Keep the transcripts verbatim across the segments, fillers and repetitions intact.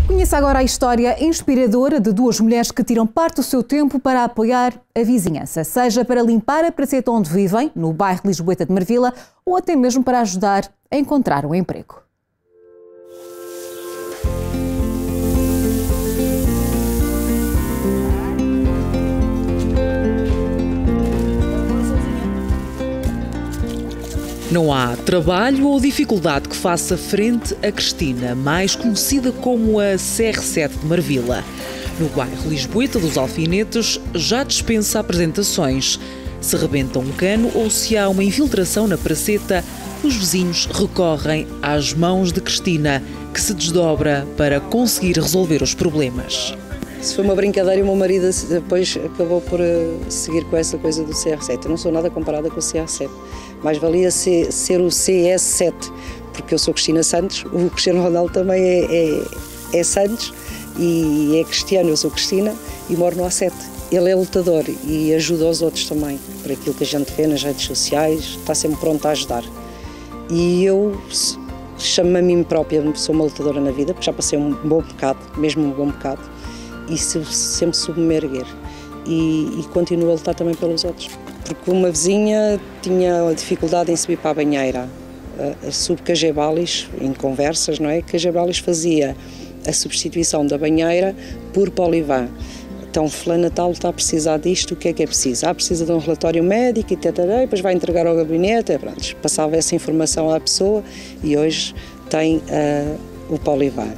Conheça agora a história inspiradora de duas mulheres que tiram parte do seu tempo para apoiar a vizinhança, seja para limpar a praceta onde vivem, no bairro Lisboeta de Marvila, ou até mesmo para ajudar a encontrar um emprego. Não há trabalho ou dificuldade que faça frente a Cristina, mais conhecida como a C R sete de Marvila. No bairro Lisboeta dos Alfinetes já dispensa apresentações. Se rebenta um cano ou se há uma infiltração na praceta, os vizinhos recorrem às mãos de Cristina, que se desdobra para conseguir resolver os problemas. Se foi uma brincadeira e o meu marido depois acabou por seguir com essa coisa do C R sete. Eu não sou nada comparada com o C R sete. Mais valia ser, ser o C S sete, porque eu sou Cristina Santos, o Cristiano Ronaldo também é, é, é Santos e é Cristiano, eu sou Cristina e moro no A sete. Ele é lutador e ajuda os outros também, por aquilo que a gente vê nas redes sociais, está sempre pronto a ajudar. E eu chamo-me a mim própria, sou uma lutadora na vida, porque já passei um bom bocado, mesmo um bom bocado, e sempre soube me erguer. E, e continuo a lutar também pelos outros. Porque uma vizinha tinha dificuldade em subir para a banheira, soube Cagebalis, em conversas, não é? Cagebalis fazia a substituição da banheira por Polivan. Então, fulana tal está a precisar disto, o que é que é preciso? Ah, precisa de um relatório médico e tal, depois vai entregar ao gabinete, pronto, passava essa informação à pessoa e hoje tem uh, o Polivan.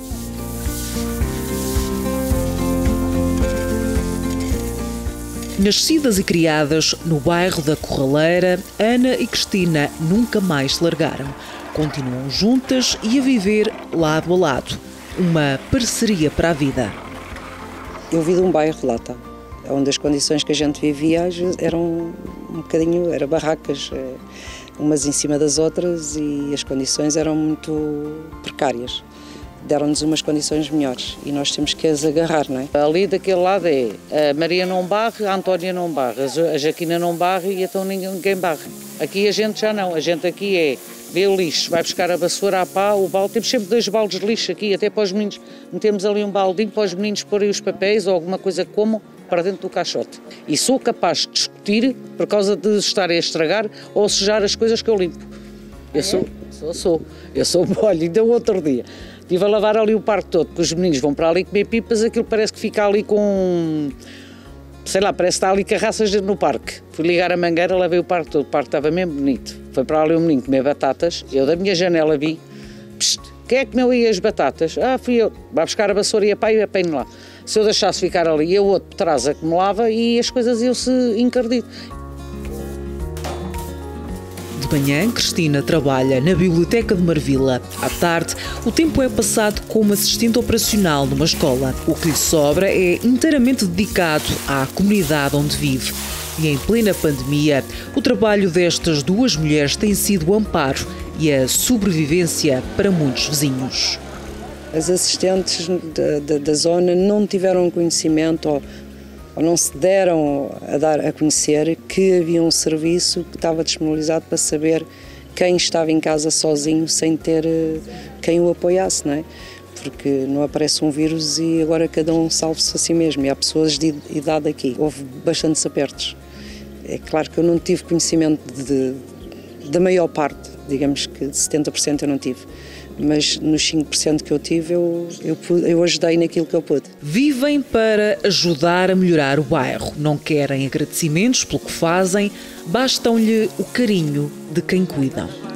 Nascidas e criadas no bairro da Corraleira, Ana e Cristina nunca mais se largaram. Continuam juntas e a viver lado a lado. Uma parceria para a vida. Eu vi de um bairro Lata, onde as condições que a gente vivia eram um bocadinho, eram barracas, umas em cima das outras e as condições eram muito precárias. Deram-nos umas condições melhores e nós temos que as agarrar, não é? Ali daquele lado é a Maria não barre, a Antónia não barre, a Jaquina não barre e então ninguém, ninguém barre. Aqui a gente já não, a gente aqui é vê o lixo, vai buscar a vassoura, a pá, o balde, temos sempre dois baldes de lixo aqui, até para os meninos, metemos ali um baldinho para os meninos porem os papéis ou alguma coisa que comam para dentro do caixote. E sou capaz de discutir por causa de estarem a estragar ou sujar as coisas que eu limpo. Eu sou, sou, sou, eu sou, olha, ainda o outro dia. Estive a lavar ali o parque todo, porque os meninos vão para ali comer pipas, aquilo parece que fica ali com, sei lá, parece que está ali carraças no parque. Fui ligar a mangueira, lavei o parque todo, o parque estava mesmo bonito. Foi para ali um menino comer batatas, eu da minha janela vi, psst, quem é que comeu aí as batatas? Ah, fui eu, vai buscar a vassoura e a pá e apanho lá. Se eu deixasse ficar ali, eu outro traz a que me lava e as coisas iam-se encardido. De manhã, Cristina trabalha na Biblioteca de Marvila. À tarde, o tempo é passado como assistente operacional numa escola. O que lhe sobra é inteiramente dedicado à comunidade onde vive. E em plena pandemia, o trabalho destas duas mulheres tem sido o amparo e a sobrevivência para muitos vizinhos. As assistentes da, da, da zona não tiveram conhecimento ou, ou não se deram a dar a conhecer que havia um serviço que estava disponibilizado para saber quem estava em casa sozinho sem ter quem o apoiasse, não é? Porque não aparece um vírus e agora cada um salve-se a si mesmo e há pessoas de idade aqui. Houve bastantes apertos. É claro que eu não tive conhecimento de, da maior parte, digamos que de setenta por cento eu não tive. Mas nos cinco por cento que eu tive, eu, eu, eu ajudei naquilo que eu pude. Vivem para ajudar a melhorar o bairro. Não querem agradecimentos pelo que fazem, bastam-lhe o carinho de quem cuidam.